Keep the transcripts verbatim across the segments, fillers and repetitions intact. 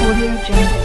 Audio Jungle.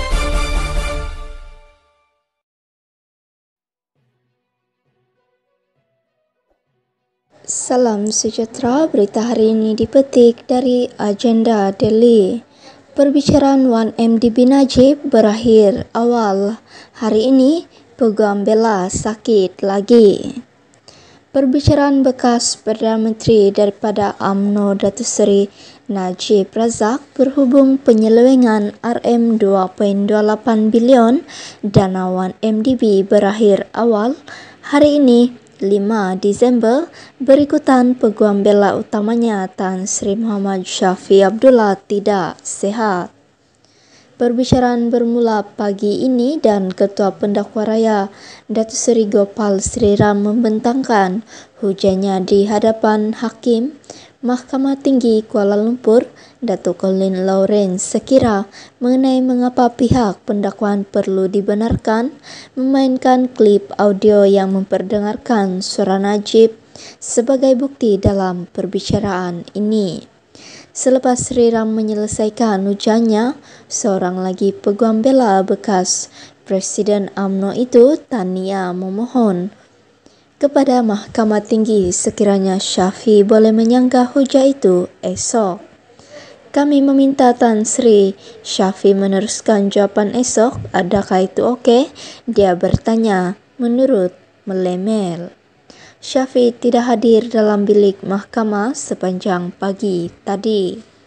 Salam sejahtera, berita hari ini dipetik dari Agenda Daily. Perbicaraan satu M D B Najib berakhir awal. Hari ini, Peguam Bela sakit lagi. Perbicaraan bekas Perdana Menteri daripada U M N O Datuk Seri Najib Razak berhubung penyelewengan R M dua koma dua lapan bilion dana satu M D B berakhir awal. Hari ini, lima Disember, berikutan Peguam Bela utamanya Tan Sri Muhammad Shafie Abdullah tidak sihat. Perbicaraan bermula pagi ini dan Ketua Pendakwa Raya Datuk Seri Gopal Sri Ram membentangkan hujahnya di hadapan Hakim Mahkamah Tinggi Kuala Lumpur Datuk Colin Lawrence sekira mengenai mengapa pihak pendakwaan perlu dibenarkan memainkan klip audio yang memperdengarkan suara Najib sebagai bukti dalam perbicaraan ini. Selepas Sri Ram menyelesaikan ujarnya, seorang lagi Peguam Bela bekas Presiden U M N O itu, Tania, memohon kepada Mahkamah Tinggi sekiranya Shafie boleh menyanggah hujah itu esok. Kami meminta Tan Sri Shafie meneruskan jawapan esok, adakah itu okey? Dia bertanya menurut Melemel. Shafie tidak hadir dalam bilik mahkamah sepanjang pagi tadi.